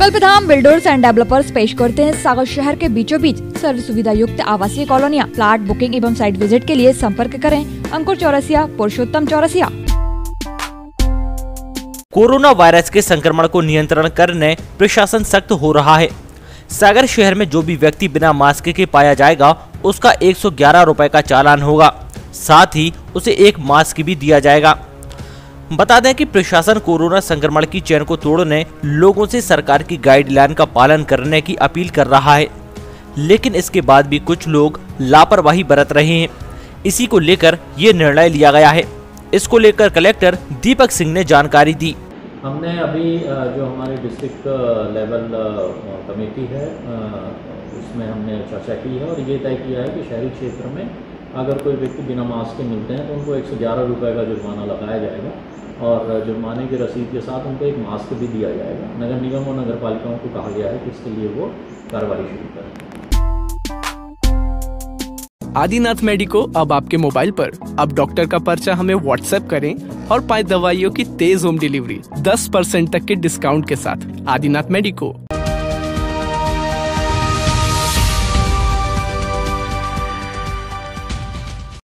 कल्पधाम builders and developers पेश करते हैं सागर शहर के बीचों बीच सर्व सुविधा युक्त आवासीय कॉलोनियाँ। प्लाट बुकिंग एवं साइट विजिट के लिए संपर्क करें अंकुर चौरसिया, पुरुषोत्तम चौरसिया। कोरोना वायरस के संक्रमण को नियंत्रण करने प्रशासन सख्त हो रहा है। सागर शहर में जो भी व्यक्ति बिना मास्क के पाया जाएगा उसका 111 रुपए का चालान होगा, साथ ही उसे एक मास्क भी दिया जाएगा। बता दें कि प्रशासन कोरोना संक्रमण की चेन को तोड़ने लोगों से सरकार की गाइडलाइन का पालन करने की अपील कर रहा है, लेकिन इसके बाद भी कुछ लोग लापरवाही बरत रहे हैं। इसी को लेकर ये निर्णय लिया गया है। इसको लेकर कलेक्टर दीपक सिंह ने जानकारी दी। हमने अभी जो हमारी डिस्ट्रिक्ट लेवल कमेटी है उसमें हमने चर्चा की है और ये तय किया है कि शहरी क्षेत्र में अगर कोई व्यक्ति बिना मास्क के मिलते हैं तो उनको 111 रुपये का जुर्माना लगाया जाएगा और जुर्माने की रसीद के साथ उनको एक मास्क भी दिया जाएगा। नगर निगम और नगर पालिकाओं को कहा गया है कि इसके लिए वो कार्रवाई शुरू करें। आदिनाथ मेडिको अब आपके मोबाइल पर। अब डॉक्टर का पर्चा हमें व्हाट्सएप करें और पाएं दवाइयों की तेज होम डिलीवरी 10% तक के डिस्काउंट के साथ। आदिनाथ मेडिको।